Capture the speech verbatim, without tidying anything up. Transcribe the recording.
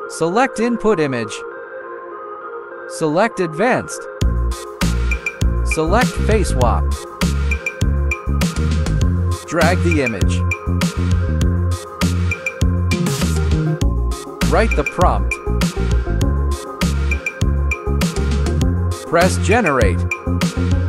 Select Input Image. Select Advanced. Select Face Swap. Drag the image. Write the prompt. Press Generate.